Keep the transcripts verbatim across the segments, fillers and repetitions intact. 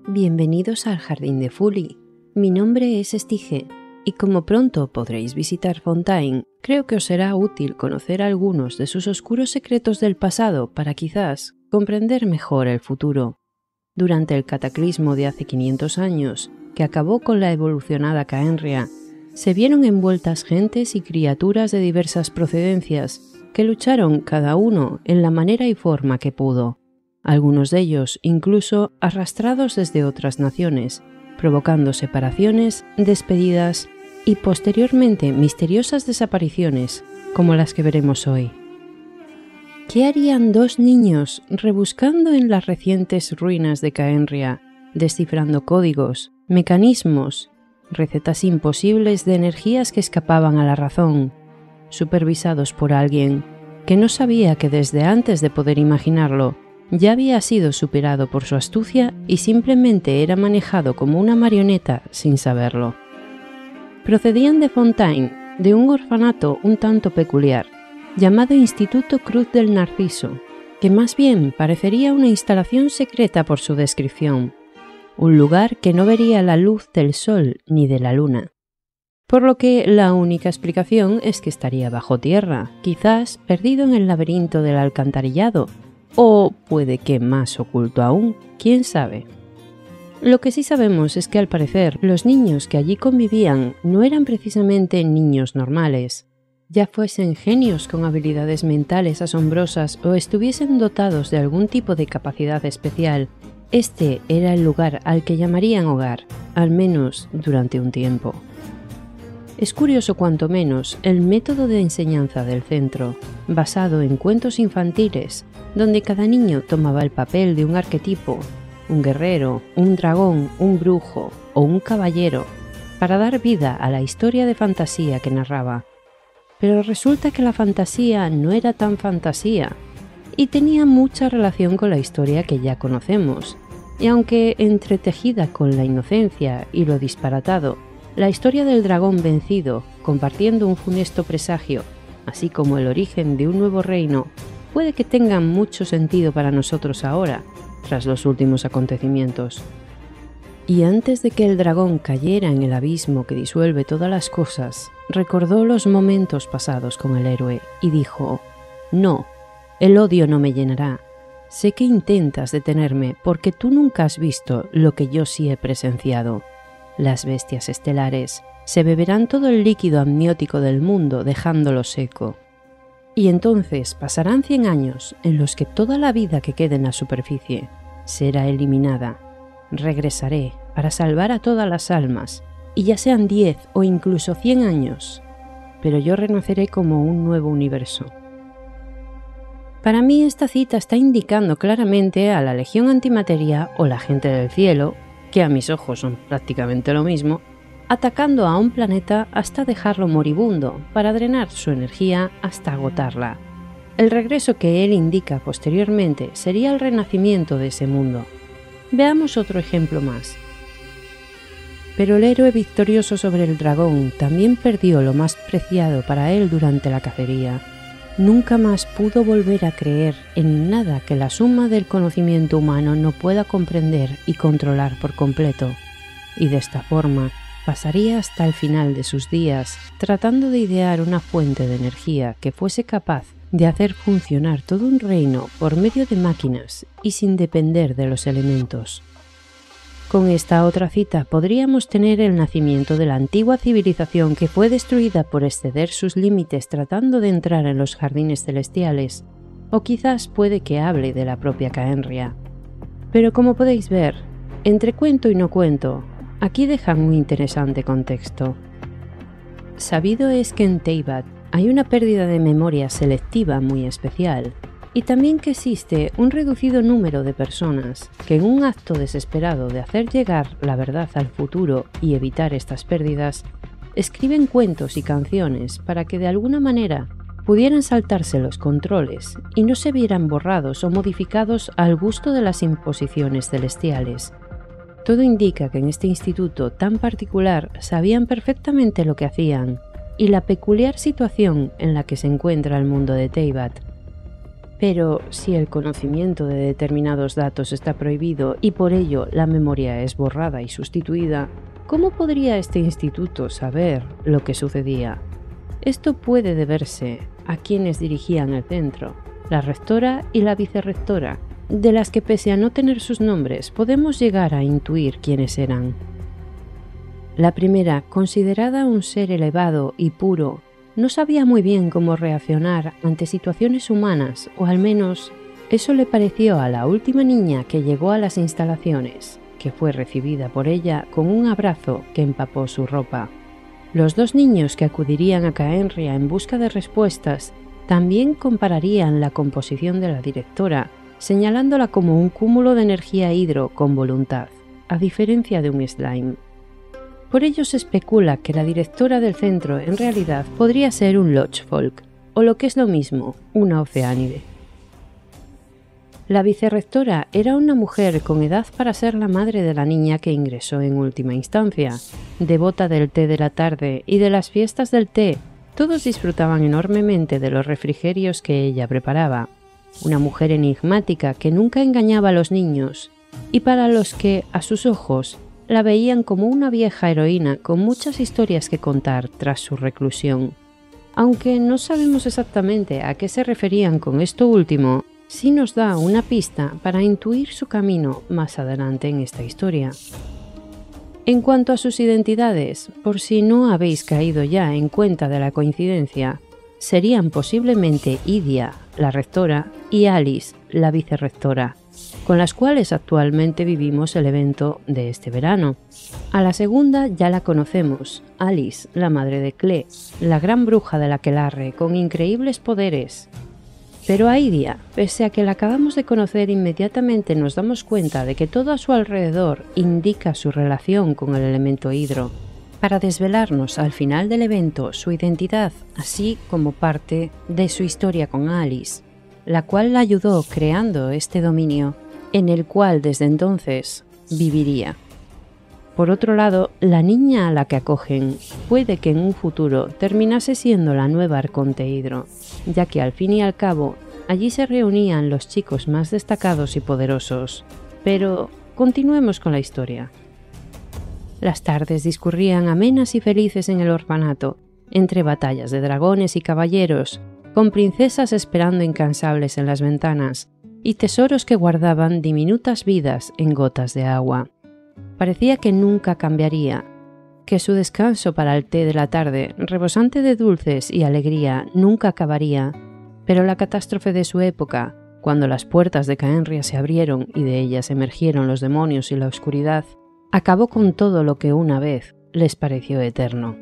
Bienvenidos al Jardín de Fully. Mi nombre es Estige, y como pronto podréis visitar Fontaine, creo que os será útil conocer algunos de sus oscuros secretos del pasado para quizás comprender mejor el futuro. Durante el cataclismo de hace quinientos años, que acabó con la evolucionada Caenria, se vieron envueltas gentes y criaturas de diversas procedencias que lucharon cada uno en la manera y forma que pudo. Algunos de ellos incluso arrastrados desde otras naciones, provocando separaciones, despedidas y posteriormente misteriosas desapariciones, como las que veremos hoy. ¿Qué harían dos niños rebuscando en las recientes ruinas de Caenria, descifrando códigos, mecanismos, recetas imposibles de energías que escapaban a la razón, supervisados por alguien que no sabía que desde antes de poder imaginarlo, ya había sido superado por su astucia y simplemente era manejado como una marioneta sin saberlo? Procedían de Fontaine, de un orfanato un tanto peculiar, llamado Instituto Cruz del Narciso, que más bien parecería una instalación secreta por su descripción, un lugar que no vería la luz del sol ni de la luna. Por lo que la única explicación es que estaría bajo tierra, quizás perdido en el laberinto del alcantarillado, o puede que más oculto aún, quién sabe. Lo que sí sabemos es que al parecer los niños que allí convivían no eran precisamente niños normales, ya fuesen genios con habilidades mentales asombrosas o estuviesen dotados de algún tipo de capacidad especial. Este era el lugar al que llamarían hogar, al menos durante un tiempo. Es curioso cuanto menos el método de enseñanza del centro, basado en cuentos infantiles, donde cada niño tomaba el papel de un arquetipo, un guerrero, un dragón, un brujo o un caballero, para dar vida a la historia de fantasía que narraba. Pero resulta que la fantasía no era tan fantasía, y tenía mucha relación con la historia que ya conocemos, y aunque entretejida con la inocencia y lo disparatado, la historia del dragón vencido, compartiendo un funesto presagio, así como el origen de un nuevo reino, puede que tengan mucho sentido para nosotros ahora, tras los últimos acontecimientos. Y antes de que el dragón cayera en el abismo que disuelve todas las cosas, recordó los momentos pasados con el héroe y dijo: «No, el odio no me llenará. Sé que intentas detenerme porque tú nunca has visto lo que yo sí he presenciado. Las bestias estelares se beberán todo el líquido amniótico del mundo dejándolo seco. Y entonces pasarán cien años en los que toda la vida que quede en la superficie será eliminada. Regresaré para salvar a todas las almas, y ya sean diez o incluso cien años, pero yo renaceré como un nuevo universo». Para mí esta cita está indicando claramente a la Legión Antimateria o la gente del cielo, que a mis ojos son prácticamente lo mismo, atacando a un planeta hasta dejarlo moribundo para drenar su energía hasta agotarla. El regreso que él indica posteriormente sería el renacimiento de ese mundo. Veamos otro ejemplo más. Pero el héroe victorioso sobre el dragón también perdió lo más preciado para él durante la cacería. Nunca más pudo volver a creer en nada que la suma del conocimiento humano no pueda comprender y controlar por completo, y de esta forma pasaría hasta el final de sus días tratando de idear una fuente de energía que fuese capaz de hacer funcionar todo un reino por medio de máquinas y sin depender de los elementos. Con esta otra cita podríamos tener el nacimiento de la antigua civilización que fue destruida por exceder sus límites tratando de entrar en los jardines celestiales, o quizás puede que hable de la propia Caenria. Pero como podéis ver, entre cuento y no cuento, aquí dejan un interesante contexto. Sabido es que en Teyvat hay una pérdida de memoria selectiva muy especial, y también que existe un reducido número de personas que en un acto desesperado de hacer llegar la verdad al futuro y evitar estas pérdidas, escriben cuentos y canciones para que de alguna manera pudieran saltarse los controles y no se vieran borrados o modificados al gusto de las imposiciones celestiales. Todo indica que en este instituto tan particular sabían perfectamente lo que hacían y la peculiar situación en la que se encuentra el mundo de Teyvat. Pero si el conocimiento de determinados datos está prohibido y por ello la memoria es borrada y sustituida, ¿cómo podría este instituto saber lo que sucedía? Esto puede deberse a quienes dirigían el centro, la rectora y la vicerrectora, de las que pese a no tener sus nombres podemos llegar a intuir quiénes eran. La primera, considerada un ser elevado y puro, no sabía muy bien cómo reaccionar ante situaciones humanas, o al menos eso le pareció a la última niña que llegó a las instalaciones, que fue recibida por ella con un abrazo que empapó su ropa. Los dos niños que acudirían a Caenria en busca de respuestas también compararían la composición de la directora, señalándola como un cúmulo de energía hidro con voluntad, a diferencia de un slime. Por ello se especula que la directora del centro en realidad podría ser un Lochfolk, o lo que es lo mismo, una oceánide. La vicerrectora era una mujer con edad para ser la madre de la niña que ingresó en última instancia. Devota del té de la tarde y de las fiestas del té, todos disfrutaban enormemente de los refrigerios que ella preparaba. Una mujer enigmática que nunca engañaba a los niños, y para los que, a sus ojos, la veían como una vieja heroína con muchas historias que contar tras su reclusión. Aunque no sabemos exactamente a qué se referían con esto último, sí nos da una pista para intuir su camino más adelante en esta historia. En cuanto a sus identidades, por si no habéis caído ya en cuenta de la coincidencia, serían posiblemente Idia, la rectora, y Alice, la vicerrectora, con las cuales actualmente vivimos el evento de este verano. A la segunda ya la conocemos, Alice, la madre de Clé, la gran bruja del aquelarre con increíbles poderes. Pero a Idia, pese a que la acabamos de conocer, inmediatamente nos damos cuenta de que todo a su alrededor indica su relación con el elemento hidro, para desvelarnos al final del evento su identidad, así como parte de su historia con Alice, la cual la ayudó creando este dominio, en el cual desde entonces viviría. Por otro lado, la niña a la que acogen puede que en un futuro terminase siendo la nueva Arconte Hidro, ya que al fin y al cabo allí se reunían los chicos más destacados y poderosos. Pero continuemos con la historia. Las tardes discurrían amenas y felices en el orfanato, entre batallas de dragones y caballeros, con princesas esperando incansables en las ventanas, y tesoros que guardaban diminutas vidas en gotas de agua. Parecía que nunca cambiaría, que su descanso para el té de la tarde, rebosante de dulces y alegría, nunca acabaría, pero la catástrofe de su época, cuando las puertas de Caenria se abrieron y de ellas emergieron los demonios y la oscuridad, acabó con todo lo que una vez les pareció eterno.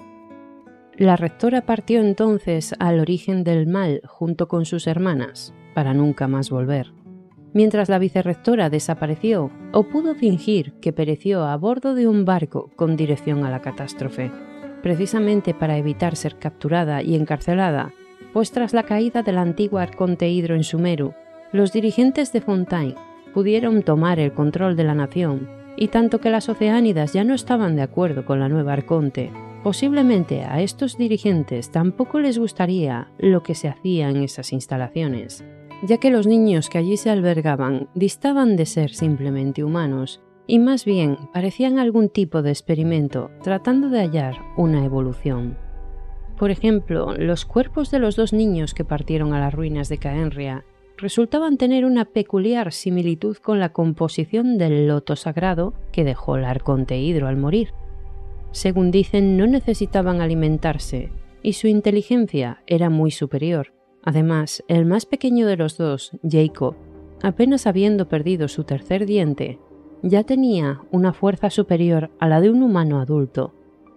La rectora partió entonces al origen del mal junto con sus hermanas, para nunca más volver, mientras la vicerrectora desapareció o pudo fingir que pereció a bordo de un barco con dirección a la catástrofe, precisamente para evitar ser capturada y encarcelada, pues tras la caída del antiguo Arconte Hidro en Sumeru, los dirigentes de Fontaine pudieron tomar el control de la nación, y tanto que las oceánidas ya no estaban de acuerdo con la nueva Arconte, posiblemente a estos dirigentes tampoco les gustaría lo que se hacía en esas instalaciones, ya que los niños que allí se albergaban distaban de ser simplemente humanos, y más bien parecían algún tipo de experimento tratando de hallar una evolución. Por ejemplo, los cuerpos de los dos niños que partieron a las ruinas de Caenria resultaban tener una peculiar similitud con la composición del loto sagrado que dejó el Arconte Hidro al morir. Según dicen, no necesitaban alimentarse, y su inteligencia era muy superior. Además, el más pequeño de los dos, Jacob, apenas habiendo perdido su tercer diente, ya tenía una fuerza superior a la de un humano adulto.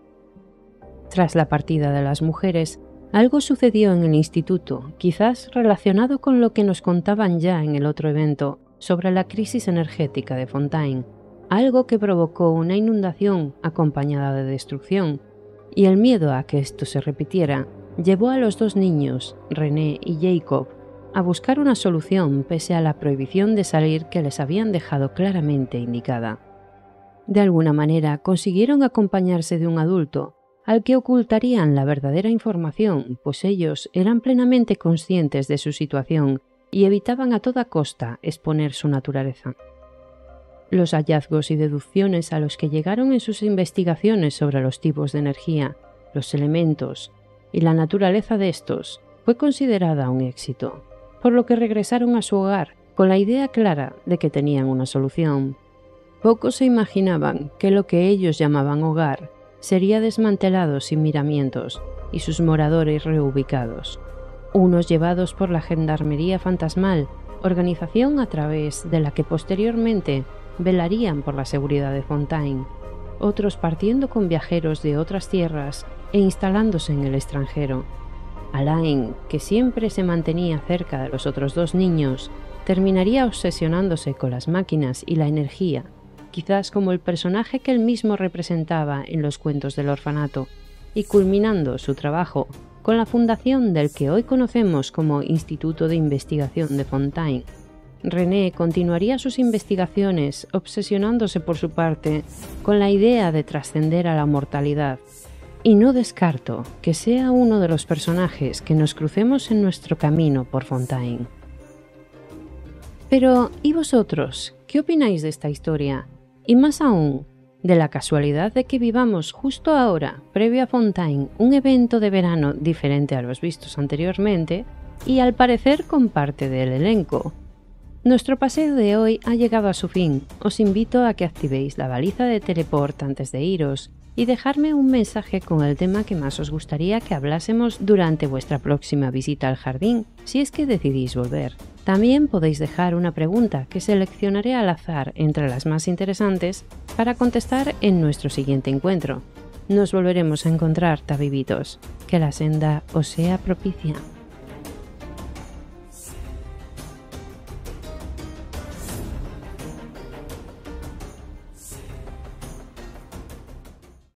Tras la partida de las mujeres, algo sucedió en el instituto, quizás relacionado con lo que nos contaban ya en el otro evento sobre la crisis energética de Fontaine, algo que provocó una inundación acompañada de destrucción, y el miedo a que esto se repitiera llevó a los dos niños, René y Jacob, a buscar una solución pese a la prohibición de salir que les habían dejado claramente indicada. De alguna manera consiguieron acompañarse de un adulto, al que ocultarían la verdadera información, pues ellos eran plenamente conscientes de su situación y evitaban a toda costa exponer su naturaleza. Los hallazgos y deducciones a los que llegaron en sus investigaciones sobre los tipos de energía, los elementos y la naturaleza de estos fue considerada un éxito, por lo que regresaron a su hogar con la idea clara de que tenían una solución. Pocos se imaginaban que lo que ellos llamaban hogar sería desmantelado sin miramientos y sus moradores reubicados, unos llevados por la Gendarmería Fantasmal, organización a través de la que posteriormente velarían por la seguridad de Fontaine, otros partiendo con viajeros de otras tierras e instalándose en el extranjero. Alain, que siempre se mantenía cerca de los otros dos niños, terminaría obsesionándose con las máquinas y la energía, quizás como el personaje que él mismo representaba en los cuentos del orfanato, y culminando su trabajo con la fundación del que hoy conocemos como Instituto de Investigación de Fontaine. René continuaría sus investigaciones, obsesionándose por su parte con la idea de trascender a la mortalidad, y no descarto que sea uno de los personajes que nos crucemos en nuestro camino por Fontaine. Pero, ¿y vosotros? ¿Qué opináis de esta historia? Y más aún, de la casualidad de que vivamos justo ahora, previo a Fontaine, un evento de verano diferente a los vistos anteriormente, y al parecer con parte del elenco. Nuestro paseo de hoy ha llegado a su fin. Os invito a que activéis la baliza de teleport antes de iros y dejarme un mensaje con el tema que más os gustaría que hablásemos durante vuestra próxima visita al jardín, si es que decidís volver. También podéis dejar una pregunta que seleccionaré al azar entre las más interesantes para contestar en nuestro siguiente encuentro. Nos volveremos a encontrar, tabibitos. Que la senda os sea propicia.